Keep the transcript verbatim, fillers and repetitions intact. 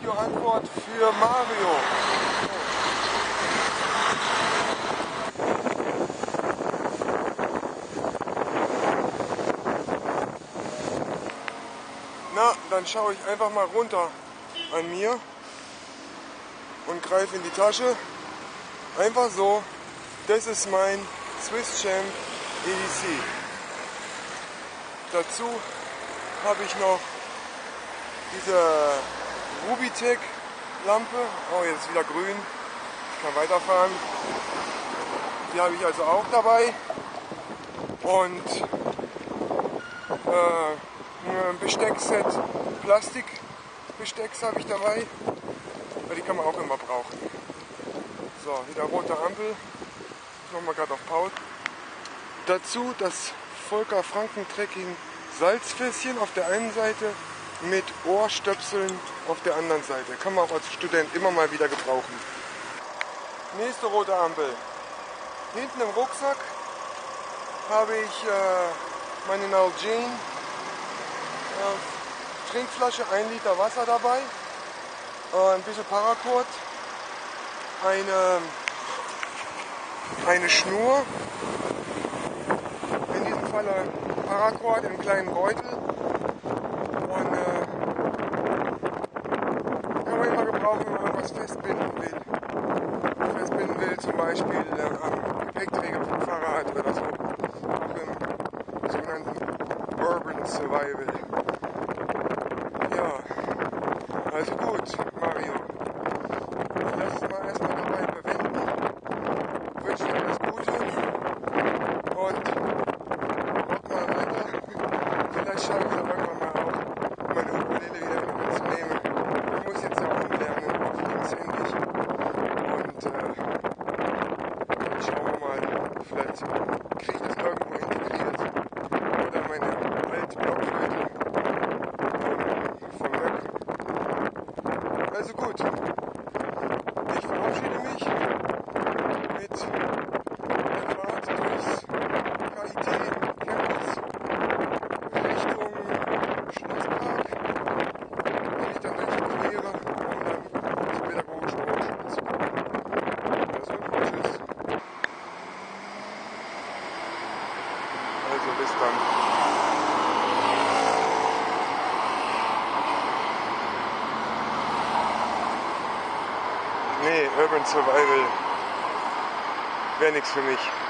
Videoantwort für Mario. Na, dann schaue ich einfach mal runter an mir und greife in die Tasche. Einfach so. Das ist mein Swiss Champ E D C. Dazu habe ich noch diese Rubitec Lampe. Oh, jetzt ist wieder grün. Ich kann weiterfahren. Die habe ich also auch dabei. Und äh, ein Besteckset Plastikbestecks habe ich dabei. Die kann man auch immer brauchen. So, wieder rote Ampel. Ich mache mal gerade auf Pause. Dazu das Volker Franken Trekking Salzfässchen auf der einen Seite mit Ohrstöpseln auf der anderen Seite. Kann man auch als Student immer mal wieder gebrauchen. Nächste rote Ampel. Hinten im Rucksack habe ich äh, meine Nalgene äh, Trinkflasche, ein Liter Wasser dabei, äh, ein bisschen Paracord, eine, eine Schnur, in diesem Falle Paracord im kleinen Beutel und äh, kann man immer gebrauchen, wenn man irgendwas festbinden will. Festbinden will, zum Beispiel äh, am Gepäckträger vom Fahrrad oder so, auch im sogenannten Urban Survival. Ja, also gut, Mario, ich lasse es mal erstmal dabei bewenden, wünsche dir alles Gute und rock mal weiter. Vielleicht schaffe ich es irgendwann mal auch, meine Ukulele wieder mitzunehmen. Ich muss jetzt ja auch umlernen auf linkshändig und äh, dann schauen wir mal, vielleicht kriege ich das irgendwo integriert oder meine alte Blockflöte vom Möck. Also gut, ich verabschiede mich mit der Fahrt durchs K I T Campus Richtung Schlosspark, den ich dann durchquere, um dann zur pädagogischen Hochschule zu kommen. Also, tschüss. Also bis dann. Nee, Urban Survival wäre nichts für mich.